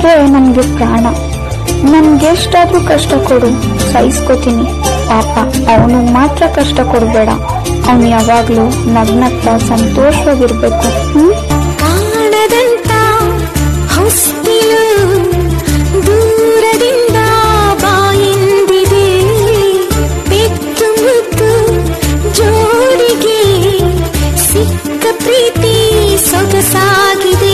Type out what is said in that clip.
ಅಂದ್ರೆ ನನ್ಗೆ ಪ್ರಾಣ. ನನ್ಗೆಷ್ಟಾದ್ರೂ ಕಷ್ಟ ಕೊಡು, ಸಹಿಸ್ಕೋತೀನಿ. ಪಾಪ ಅವನು ಮಾತ್ರ ಕಷ್ಟ ಕೊಡ್ಬೇಡ. ಅವನು ಯಾವಾಗ್ಲೂ ನಗ್ನಗ್ತಾ ಸಂತೋಷವಾಗಿರ್ಬೇಕು.